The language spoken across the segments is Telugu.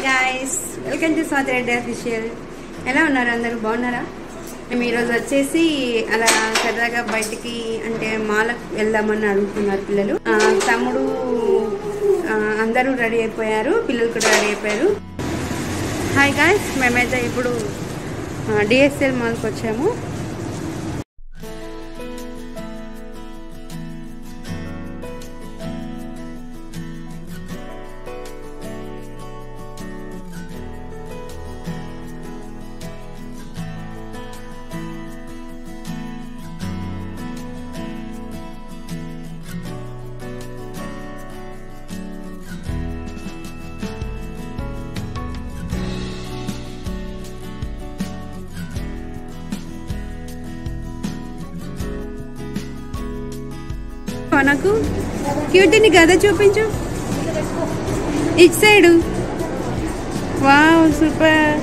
guys, welcome to Swathi Reddy official. ఎలా ఉన్నారు అందరూ బాగున్నారా? మేము ఈరోజు వచ్చేసి అలా సరదాగా బయటికి అంటే మాలకు వెళ్దామని అడుగుతున్నారు పిల్లలు. తమ్ముడు అందరూ రెడీ అయిపోయారు, పిల్లలు కూడా రెడీ అయిపోయారు. హాయ్ గాయ్స్, మేమైతే ఇప్పుడు డిఎస్ఎల్ మాల్కి వచ్చాము. నాకు క్యూటీని గద చూపించు, ఇటు సైడు. Wow, super.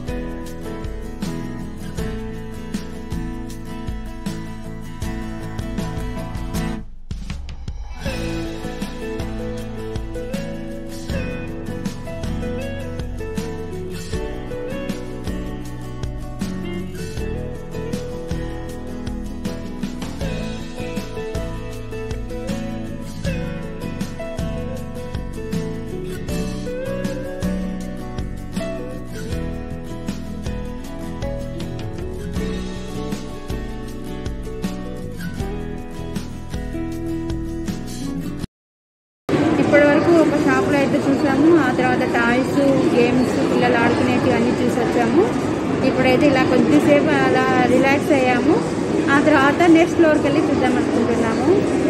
ఇప్పటి వరకు ఒక షాప్లో అయితే చూసాము, ఆ తర్వాత టాయ్స్, గేమ్స్, పిల్లలు ఆడుకునేవి అన్నీ చూసి వచ్చాము. ఇప్పుడైతే ఇలా కొద్దిసేపు అలా రిలాక్స్ అయ్యాము. ఆ తర్వాత నెక్స్ట్ ఫ్లోర్కి వెళ్ళి చూద్దాం అనుకుంటున్నాము.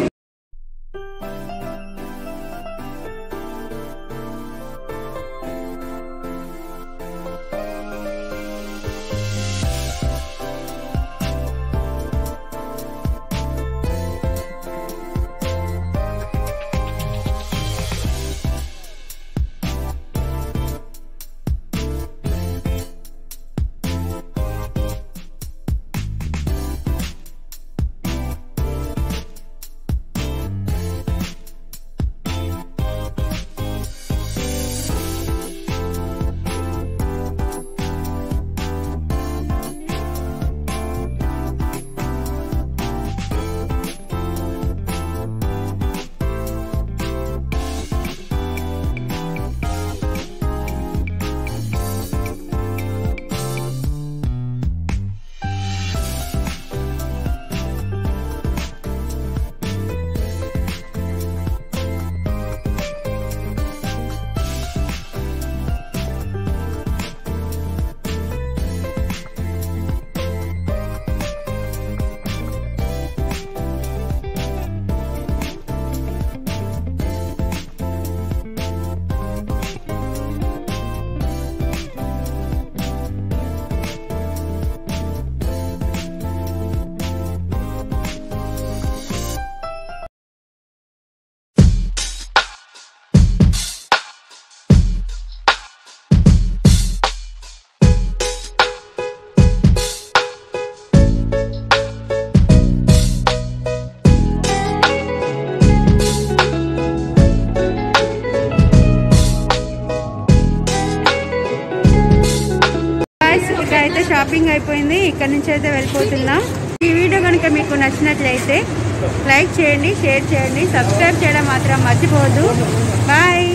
అయితే షాపింగ్ అయిపోయింది, ఇక్కడ నుంచి అయితే వెళ్ళిపోతున్నాం. ఈ వీడియో కనుక మీకు నచ్చినట్లయితే లైక్ చేయండి, షేర్ చేయండి, సబ్స్క్రైబ్ చేయడం మాత్రం మర్చిపోవద్దు. బాయ్.